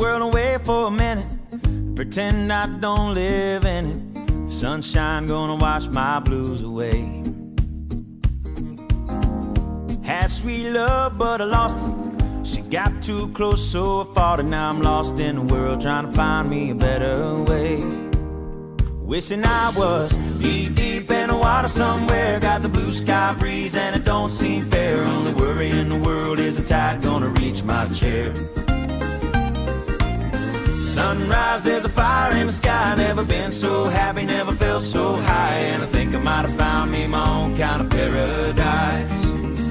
world away for a minute, pretend I don't live in it. Sunshine gonna wash my blues away. Had sweet love, but I lost it. She got too close, so I fought it. Now I'm lost in the world, trying to find me a better way. Wishing I was deep in the water somewhere. Got the blue sky breeze and it don't seem fair. Only worry in the world is the tide gonna reach my chair. Sunrise, there's a fire in the sky. Never been so happy, never felt so high. And I think I might have found me my own kind of paradise.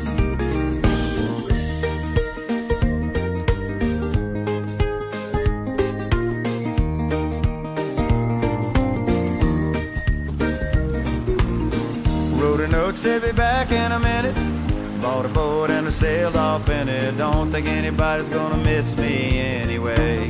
Wrote a note, said be back in a minute. Bought a boat and I sailed off in it. Don't think anybody's gonna miss me anyway.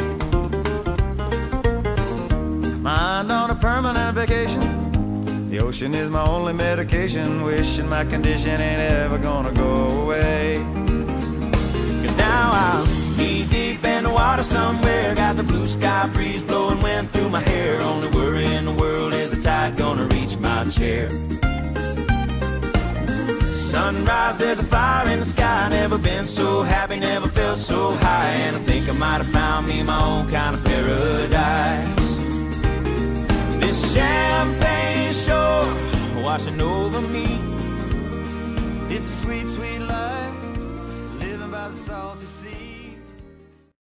Mind on a permanent vacation. The ocean is my only medication. Wishing my condition ain't ever gonna go away. Cause now I'm deep in the water somewhere. Got the blue sky breeze blowing wind through my hair. Only worry in the world is the tide gonna reach my chair. Sunrise, there's a fire in the sky. Never been so happy, never felt so high. And I think I might have found me my own kind of paradise. This champagne shore washing over me. It's a sweet, sweet life, living by the salty sea.